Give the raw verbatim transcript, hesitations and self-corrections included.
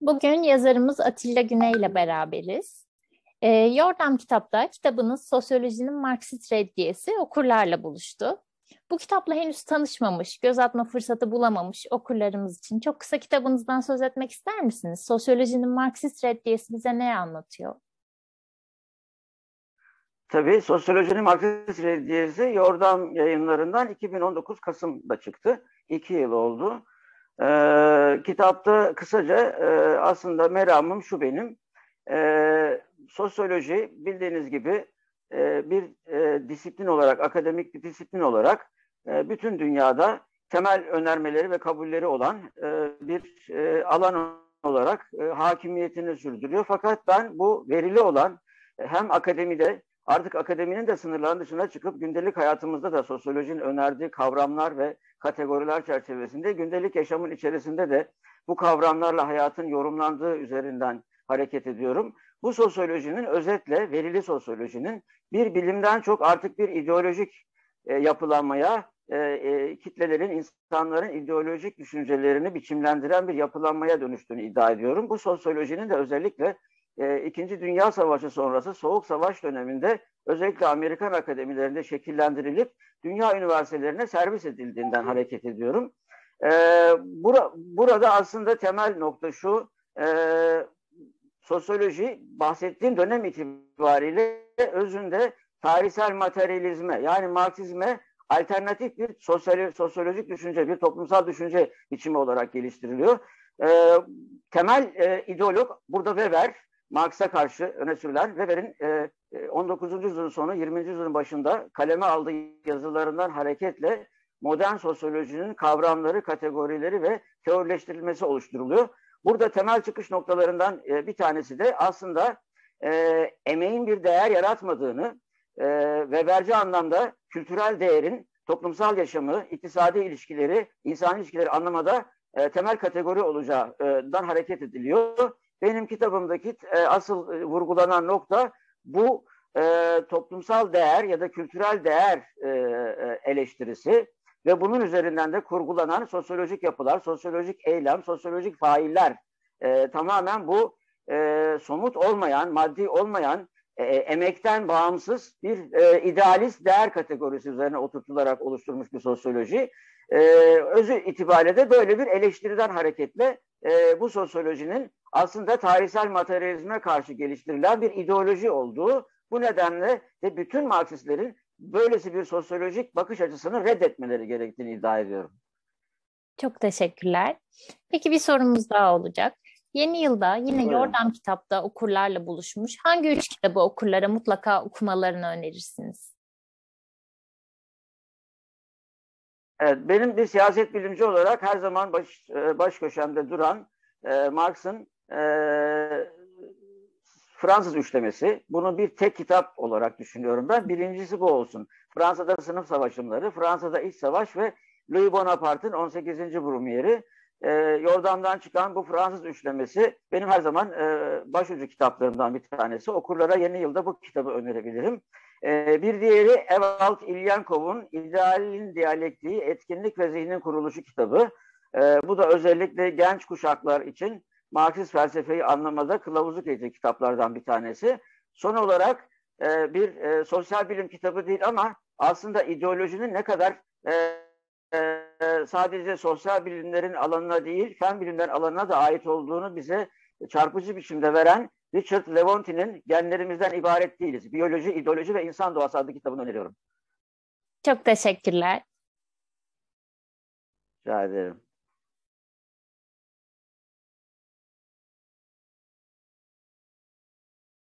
Bugün yazarımız Atilla Güney ile beraberiz. Ee, Yordam Kitap'ta kitabınız Sosyolojinin Marksist Reddiyesi okurlarla buluştu. Bu kitapla henüz tanışmamış, göz atma fırsatı bulamamış okurlarımız için çok kısa kitabınızdan söz etmek ister misiniz? Sosyolojinin Marksist Reddiyesi bize ne anlatıyor? Tabii Sosyolojinin Marksist Reddiyesi Yordam Yayınlarından iki bin on dokuz Kasım'da çıktı. İki yıl oldu. Ee, kitapta kısaca e, aslında meramım şu benim. E, sosyoloji bildiğiniz gibi e, bir e, disiplin olarak, akademik bir disiplin olarak e, bütün dünyada temel önermeleri ve kabulleri olan e, bir e, alan olarak e, hakimiyetini sürdürüyor. Fakat ben bu verili olan e, hem akademide artık akademinin de sınırlarının dışına çıkıp gündelik hayatımızda da sosyolojinin önerdiği kavramlar ve kategoriler çerçevesinde gündelik yaşamın içerisinde de bu kavramlarla hayatın yorumlandığı üzerinden hareket ediyorum. Bu sosyolojinin özetle verili sosyolojinin bir bilimden çok artık bir ideolojik e, yapılanmaya, e, e, kitlelerin, insanların ideolojik düşüncelerini biçimlendiren bir yapılanmaya dönüştüğünü iddia ediyorum. Bu sosyolojinin de özellikle e, İkinci Dünya Savaşı sonrası Soğuk Savaş döneminde özellikle Amerikan akademilerinde şekillendirilip dünya üniversitelerine servis edildiğinden hareket ediyorum. E, bura, burada aslında temel nokta şu, e, sosyoloji bahsettiğim dönem itibariyle özünde tarihsel materyalizme yani Marksizme alternatif bir sosyal, sosyolojik düşünce, bir toplumsal düşünce biçimi olarak geliştiriliyor. E, temel e, ideolog burada Weber, Marx'a karşı öne sürülen Weber'in e, on dokuzuncu yüzyılın sonu yirminci yüzyılın başında kaleme aldığı yazılarından hareketle modern sosyolojinin kavramları, kategorileri ve teorileştirilmesi oluşturuluyor. Burada temel çıkış noktalarından e, bir tanesi de aslında e, emeğin bir değer yaratmadığını, e, Weberci anlamda kültürel değerin toplumsal yaşamı, iktisadi ilişkileri, insan ilişkileri anlamada e, temel kategori olacağından hareket ediliyor. Benim kitabımdaki e, asıl e, vurgulanan nokta bu e, toplumsal değer ya da kültürel değer e, e, eleştirisi ve bunun üzerinden de kurgulanan sosyolojik yapılar, sosyolojik eylem, sosyolojik failler e, tamamen bu e, somut olmayan, maddi olmayan, e, emekten bağımsız bir e, idealist değer kategorisi üzerine oturtularak oluşturmuş bir sosyoloji. E, özü itibariyle de böyle bir eleştiriden hareketle e, bu sosyolojinin aslında tarihsel materyalizme karşı geliştirilen bir ideoloji olduğu, bu nedenle de bütün Marksistlerin böylesi bir sosyolojik bakış açısını reddetmeleri gerektiğini iddia ediyorum. Çok teşekkürler. Peki bir sorumuz daha olacak. Yeni yılda yine Buyurun. Yordam Kitap'ta okurlarla buluşmuş. Hangi üç kitabı okurlara mutlaka okumalarını önerirsiniz? Evet, benim bir siyaset bilimci olarak her zaman baş, baş köşemde duran e, Marx'ın e, Fransız üçlemesi. Bunu bir tek kitap olarak düşünüyorum ben. Birincisi bu olsun. Fransa'da sınıf savaşımları, Fransa'da iç savaş ve Louis Bonaparte'ın on sekizinci Brumaire. E, Yordam'dan çıkan bu Fransız üçlemesi benim her zaman e, başucu kitaplarımdan bir tanesi. Okurlara yeni yılda bu kitabı önerebilirim. E, bir diğeri Evald İlyankov'un İdealin Diyalektiği, Etkinlik ve Zihnin Kuruluşu kitabı. E, bu da özellikle genç kuşaklar için Marksist felsefeyi anlamada kılavuzluk edecek kitaplardan bir tanesi. Son olarak e, bir e, sosyal bilim kitabı değil ama aslında ideolojinin ne kadar e, e, sadece sosyal bilimlerin alanına değil, fen bilimler alanına da ait olduğunu bize çarpıcı biçimde veren Richard Lewontin'in Genlerimizden İbaret Değiliz. Biyoloji, İdeoloji ve İnsan Doğası adlı kitabını öneriyorum. Çok teşekkürler. Rica ederim.